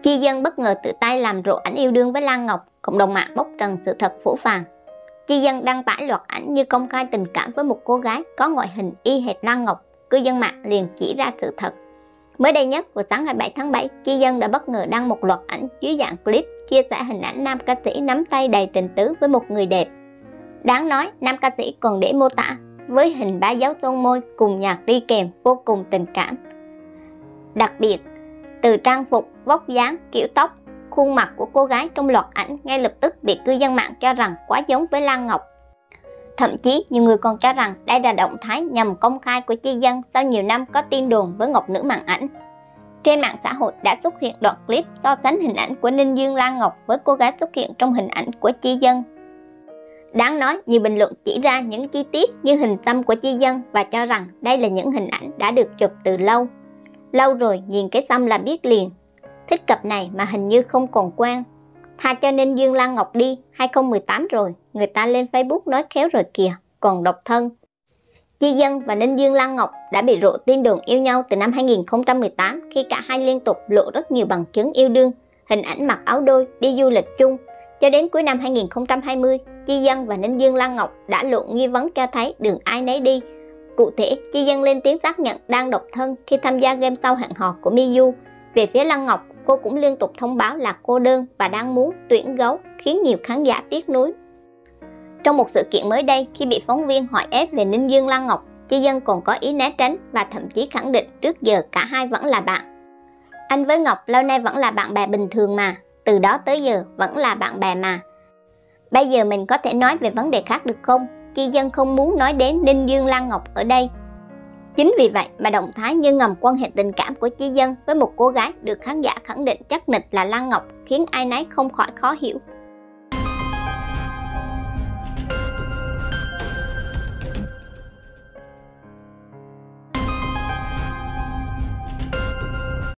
Chi Dân bất ngờ tự tay làm rộ ảnh yêu đương với Lan Ngọc, cộng đồng mạng bóc trần sự thật phũ phàng. Chi Dân đăng tải loạt ảnh như công khai tình cảm với một cô gái có ngoại hình y hệt Lan Ngọc, cư dân mạng liền chỉ ra sự thật. Mới đây nhất, vào sáng 27 tháng 7, Chi Dân đã bất ngờ đăng một loạt ảnh dưới dạng clip chia sẻ hình ảnh nam ca sĩ nắm tay đầy tình tứ với một người đẹp. Đáng nói, nam ca sĩ còn để mô tả với hình 3 dấu son môi cùng nhạc đi kèm vô cùng tình cảm. Đặc biệt, từ trang phục, vóc dáng, kiểu tóc, khuôn mặt của cô gái trong loạt ảnh ngay lập tức bị cư dân mạng cho rằng quá giống với Lan Ngọc. Thậm chí, nhiều người còn cho rằng đây là động thái nhằm công khai của Chi Dân sau nhiều năm có tin đồn với ngọc nữ màn ảnh. Trên mạng xã hội đã xuất hiện đoạn clip so sánh hình ảnh của Ninh Dương Lan Ngọc với cô gái xuất hiện trong hình ảnh của Chi Dân. Đáng nói, nhiều bình luận chỉ ra những chi tiết như hình xăm của Chi Dân và cho rằng đây là những hình ảnh đã được chụp từ lâu. Lâu rồi nhìn cái xăm là biết liền. Thích cặp này mà hình như không còn quen. Tha cho Ninh Dương Lan Ngọc đi, 2018 rồi, người ta lên Facebook nói khéo rồi kìa, còn độc thân. Chi Dân và Ninh Dương Lan Ngọc đã bị rộ tin đồn yêu nhau từ năm 2018 khi cả hai liên tục lộ rất nhiều bằng chứng yêu đương, hình ảnh mặc áo đôi, đi du lịch chung. Cho đến cuối năm 2020, Chi Dân và Ninh Dương Lan Ngọc đã lộ nghi vấn cho thấy đường ai nấy đi. Cụ thể, Chi Dân lên tiếng xác nhận đang độc thân khi tham gia game show hẹn hò của Miu. Về phía Lan Ngọc, cô cũng liên tục thông báo là cô đơn và đang muốn tuyển gấu, khiến nhiều khán giả tiếc nuối. Trong một sự kiện mới đây, khi bị phóng viên hỏi ép về Ninh Dương Lan Ngọc, Chi Dân còn có ý né tránh và thậm chí khẳng định trước giờ cả hai vẫn là bạn. Anh với Ngọc lâu nay vẫn là bạn bè bình thường mà, từ đó tới giờ vẫn là bạn bè mà. Bây giờ mình có thể nói về vấn đề khác được không? Chi Dân không muốn nói đến Ninh Dương Lan Ngọc ở đây. Chính vì vậy mà động thái như ngầm quan hệ tình cảm của Chi Dân với một cô gái được khán giả khẳng định chắc nịch là Lan Ngọc khiến ai nấy không khỏi khó hiểu.